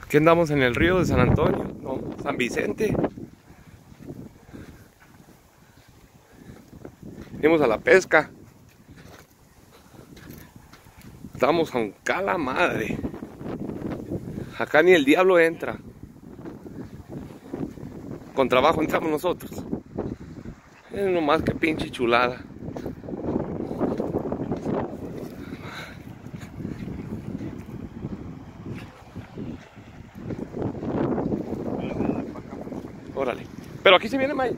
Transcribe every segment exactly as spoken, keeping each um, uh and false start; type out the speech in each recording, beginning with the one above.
Aquí andamos en el río de San Antonio, no, San Vicente. Venimos a la pesca. Estamos con cala madre. Acá ni el diablo entra. Con trabajo entramos nosotros. Es nomás que pinche chulada. Órale. Pero aquí se viene May.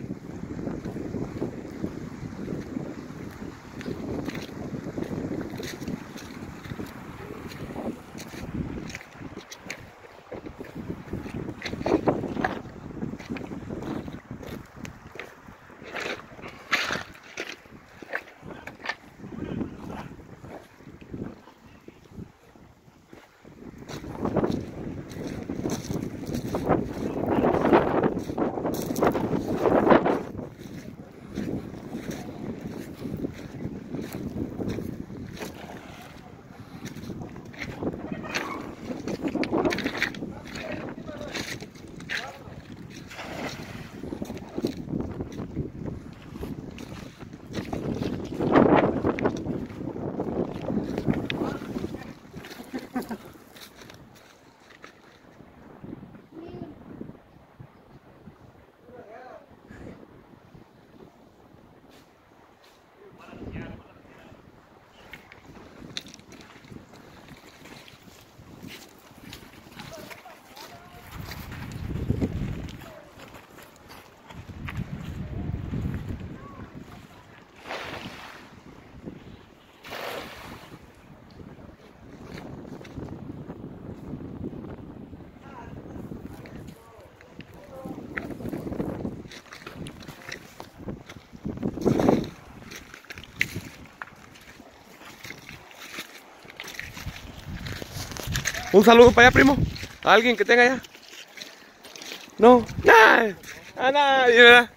Un saludo para allá, primo. ¿A alguien que tenga allá? No, nah, a nadie, ¿verdad?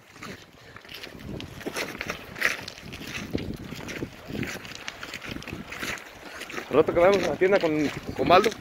Al rato que vamos a la tienda con, con Baldo.